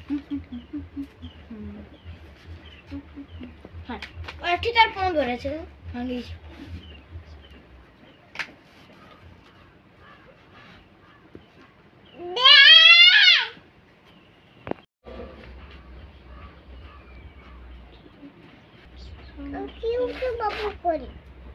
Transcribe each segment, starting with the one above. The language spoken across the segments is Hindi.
हाँ एठी तार फोन धरे छे भांगी क्यों बाबू करी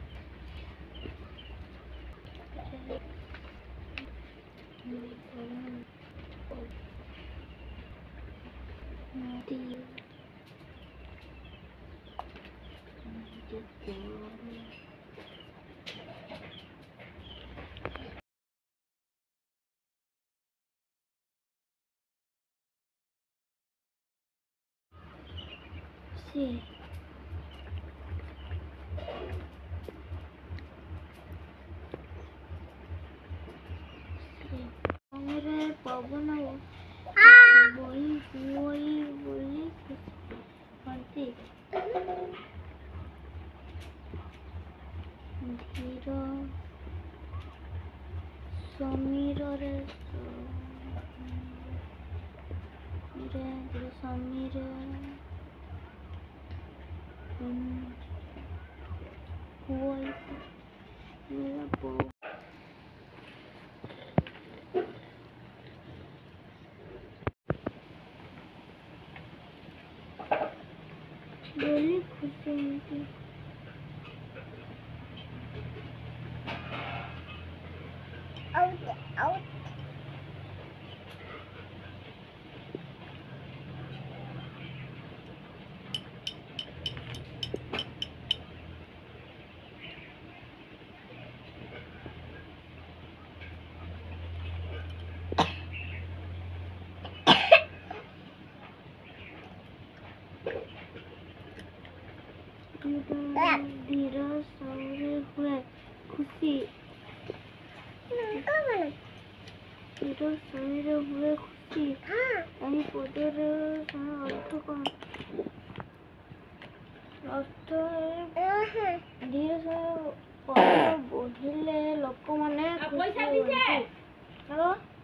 Sí. Amore pavana boi boi panti धीर समीर रे समीर हुई मेरा बो बड़ी खुशी होती out धीर सौरे हुए खुशी धीर सौरे हुए खुशी यही पदर अर्थ कौन अर्थ धीर पद बोधिले लोक माने खुशी